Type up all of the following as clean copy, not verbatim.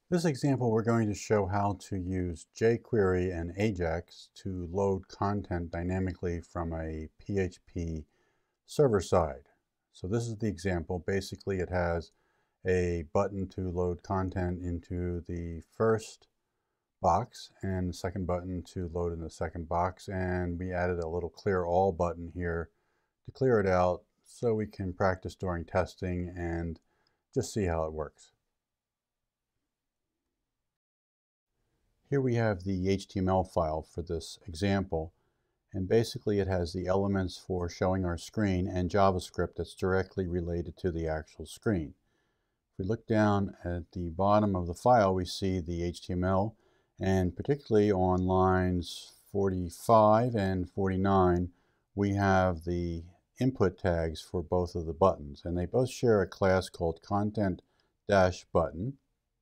This example, we're going to show how to use JQuery and AJAX to load content dynamically from a PHP server side. So this is the example. Basically, it has a button to load content into the first box and the second button to load in the second box. And we added a little clear all button here to clear it out so we can practice during testing and just see how it works. Here we have the HTML file for this example, and basically it has the elements for showing our screen and JavaScript that's directly related to the actual screen. If we look down at the bottom of the file, we see the HTML, and particularly on lines 45 and 49, we have the input tags for both of the buttons, and they both share a class called content-button.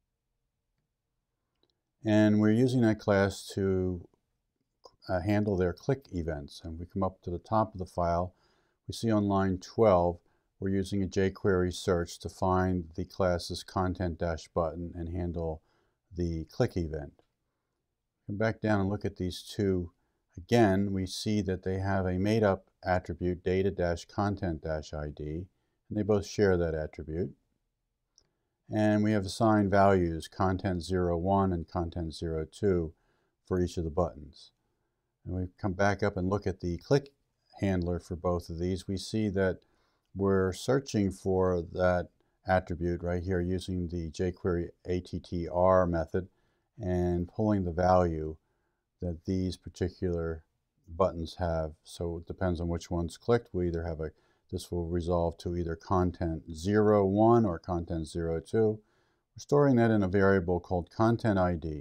And we're using that class to handle their click events. And we come up to the top of the file, we see on line 12, we're using a jQuery search to find the class's content-button and handle the click event. Come back down and look at these two. Again, we see that they have a made-up attribute, data-content-id, and they both share that attribute. And we have assigned values, content01 and content02, for each of the buttons. And we come back up and look at the click handler for both of these. We see that we're searching for that attribute right here using the jQuery attr method and pulling the value that these particular buttons have. So it depends on which one's clicked. We either have this will resolve to either content01 or content02. We're storing that in a variable called content ID.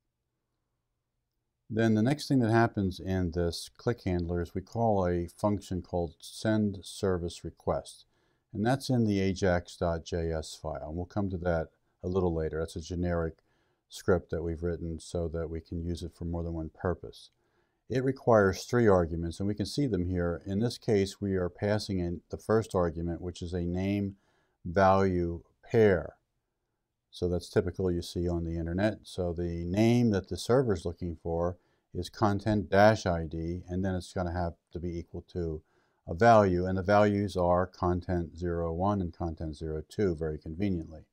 Then the next thing that happens in this click handler is we call a function called send service request. And that's in the ajax.js file. And we'll come to that a little later. That's a generic script that we've written so that we can use it for more than one purpose. It requires 3 arguments, and we can see them here. In this case, we are passing in the first argument, which is a name-value pair. So that's typical you see on the internet. So the name that the server is looking for is content-id, and then it's going to have to be equal to a value, and the values are content01 and content02 very conveniently.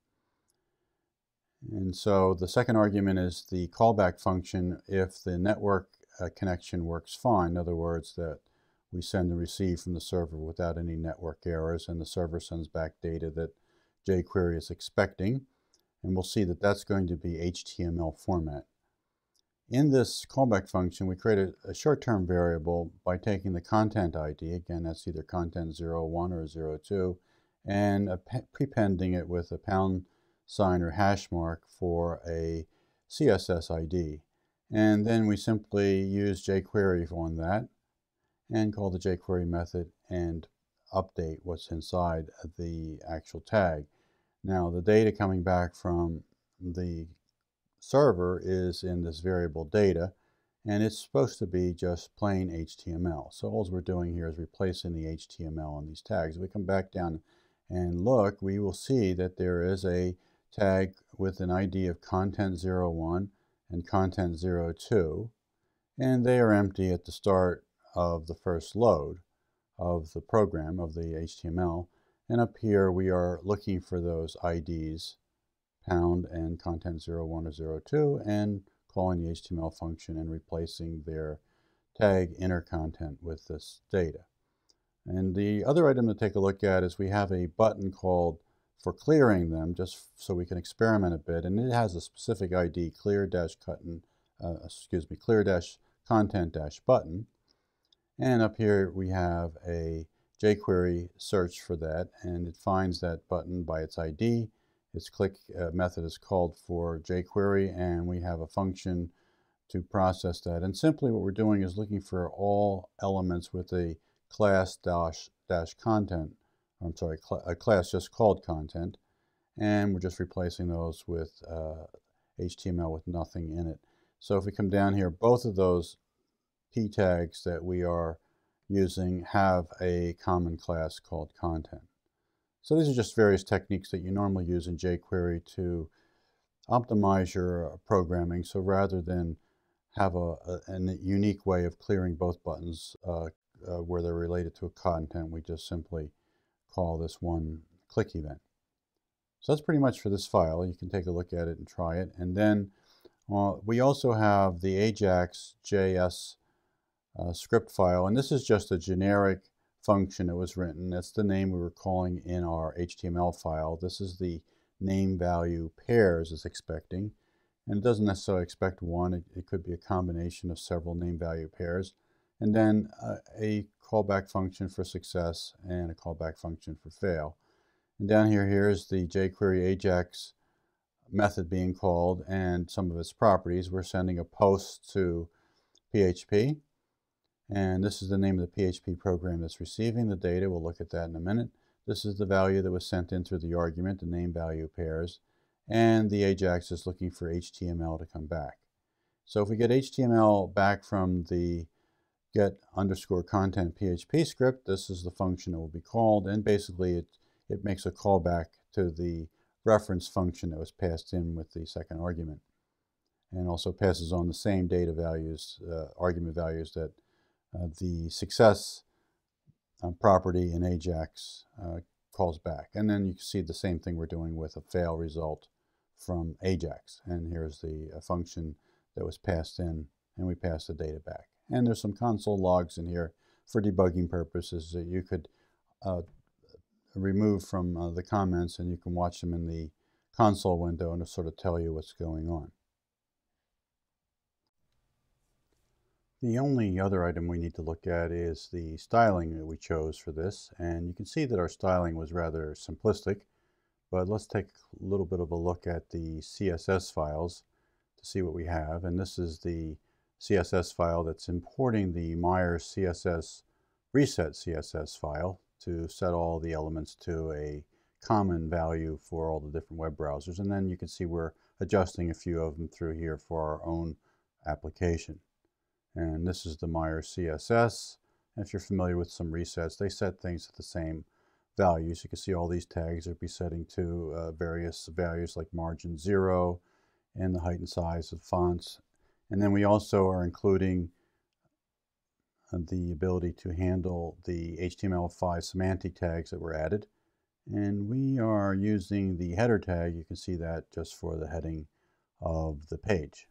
And so the second argument is the callback function if the network connection works fine. In other words, that we send and receive from the server without any network errors, and the server sends back data that jQuery is expecting. And we'll see that that's going to be HTML format. In this callback function, we create a short-term variable by taking the content ID, again that's either content01 or 02, and prepending it with a pound sign or hash mark for a CSS ID. And then we simply use jQuery on that and call the jQuery method and update what's inside the actual tag. Now the data coming back from the server is in this variable data, and it's supposed to be just plain HTML. So all we're doing here is replacing the HTML on these tags. If we come back down and look, we will see that there is a tag with an ID of content01 and content02, and they are empty at the start of the first load of the program, of the HTML. And up here we are looking for those IDs, pound and content01 or 02, and calling the HTML function and replacing their tag inner content with this data. And the other item to take a look at is we have a button called for clearing them, just so we can experiment a bit, and it has a specific ID, clear-content-button. And up here we have a jQuery search for that, and it finds that button by its ID. Its click method is called for jQuery, and we have a function to process that. And simply what we're doing is looking for all elements with a class-content, a class just called content, and we're just replacing those with HTML with nothing in it. So if we come down here, both of those p tags that we are using have a common class called content. So these are just various techniques that you normally use in jQuery to optimize your programming. So rather than have a unique way of clearing both buttons where they're related to a content, we just simply call this one click event. So that's pretty much for this file. You can take a look at it and try it. And then we also have the AJAX.js script file, and this is just a generic function that was written. That's the name we were calling in our HTML file. This is the name value pairs it's expecting, and it doesn't necessarily expect one. It could be a combination of several name value pairs, and then a callback function for success and a callback function for fail. And down here's the JQuery Ajax method being called and some of its properties. We're sending a post to PHP, and this is the name of the PHP program that's receiving the data. We'll look at that in a minute. This is the value that was sent in through the argument, the name value pairs, and the Ajax is looking for HTML to come back. So if we get HTML back from the get_content PHP script, this is the function that will be called, and basically it makes a callback to the reference function that was passed in with the second argument, and also passes on the same data values, argument values that the success property in Ajax calls back. And then you can see the same thing we're doing with a fail result from Ajax. And here's the function that was passed in, and we pass the data back. And there's some console logs in here for debugging purposes that you could remove from the comments, and you can watch them in the console window and it'll sort of tell you what's going on. The only other item we need to look at is the styling that we chose for this, and you can see that our styling was rather simplistic, but let's take a little bit of a look at the CSS files to see what we have. And this is the CSS file that's importing the Myers CSS reset CSS file to set all the elements to a common value for all the different web browsers. And then you can see we're adjusting a few of them through here for our own application. And this is the Myers CSS. If you're familiar with some resets, they set things at the same values. You can see all these tags are be setting to various values like margin 0 and the height and size of fonts. And then we also are including the ability to handle the HTML5 semantic tags that were added. And we are using the header tag. You can see that just for the heading of the page.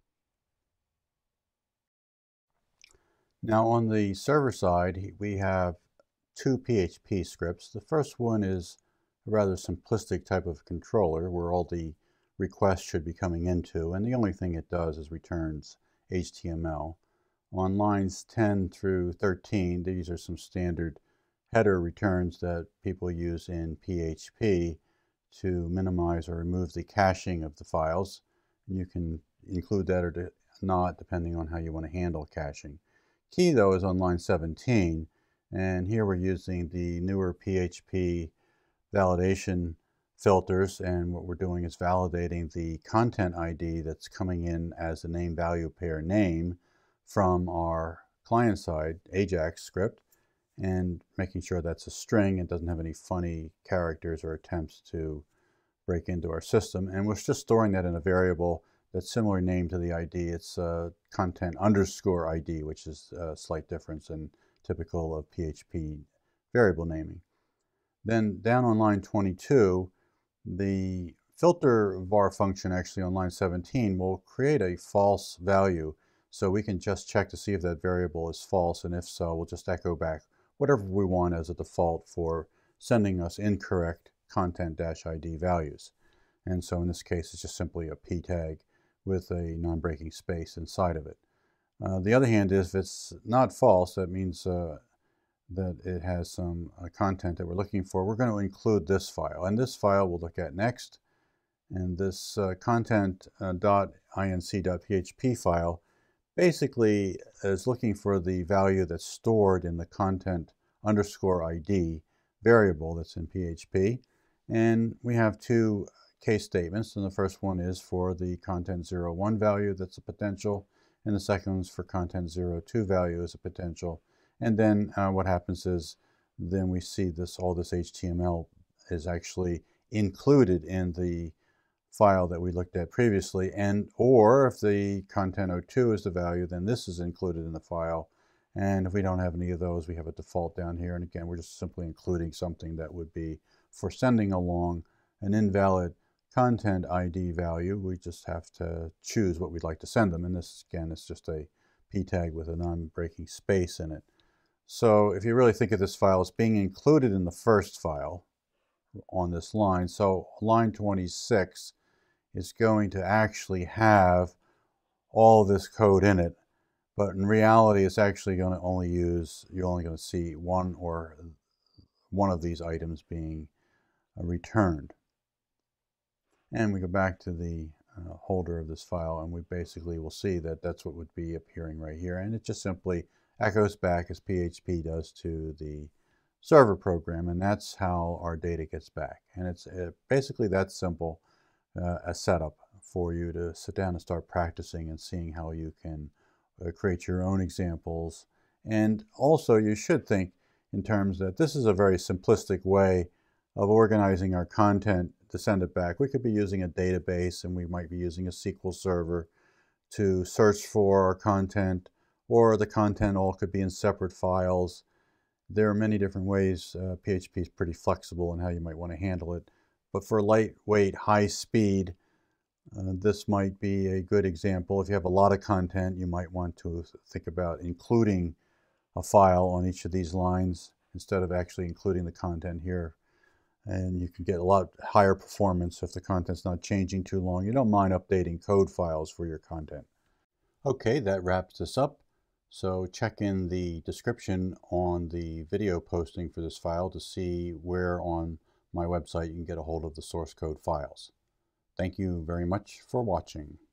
Now on the server side, we have two PHP scripts. The first one is a rather simplistic type of controller where all the requests should be coming into, and the only thing it does is returns HTML. On lines 10 through 13, these are some standard header returns that people use in PHP to minimize or remove the caching of the files. And you can include that or not depending on how you want to handle caching. Key though is on line 17, and here we're using the newer PHP validation filters, and what we're doing is validating the content ID that's coming in as a name value pair name from our client side Ajax script, and making sure that's a string and doesn't have any funny characters or attempts to break into our system. And we're just storing that in a variable that's similar name to the ID. It's content underscore ID, which is a slight difference and typical of PHP variable naming. Then down on line 22, the filter var function actually on line 17 will create a false value. So we can just check to see if that variable is false, and if so, we'll just echo back whatever we want as a default for sending us incorrect content-id values. And so in this case, it's just simply a p tag with a non-breaking space inside of it. The other hand is if it's not false, that means that it has some content that we're looking for. We're going to include this file, and this file we'll look at next. And this content.inc.php file basically is looking for the value that's stored in the content underscore ID variable that's in PHP. And we have two case statements, and the first one is for the content01 value that's a potential, and the second one's for content02 value as a potential. And then what happens is then we see all this HTML is actually included in the file that we looked at previously, and or if the content02 is the value, then this is included in the file. And if we don't have any of those, we have a default down here. And again, we're just simply including something that would be for sending along an invalid content ID value. We just have to choose what we'd like to send them. And this, again, is just a p tag with a non-breaking space in it. So if you really think of this file as being included in the first file on this line, so line 26 is going to actually have all this code in it, but in reality it's actually going to only use, you're only going to see one of these items being returned. And we go back to the holder of this file, and we basically will see that that's what would be appearing right here, and it just simply echoes back as PHP does to the server program, and that's how our data gets back. And it's basically that simple a setup for you to sit down and start practicing and seeing how you can create your own examples. And also you should think in terms that this is a very simplistic way of organizing our content to send it back. We could be using a database, and we might be using a SQL server to search for our content, or the content all could be in separate files. There are many different ways. PHP is pretty flexible in how you might want to handle it. But for lightweight, high speed, this might be a good example. If you have a lot of content, you might want to think about including a file on each of these lines instead of actually including the content here. And you can get a lot higher performance if the content's not changing too long. You don't mind updating code files for your content. Okay, that wraps this up. So check in the description on the video posting for this file to see where on my website you can get a hold of the source code files. Thank you very much for watching.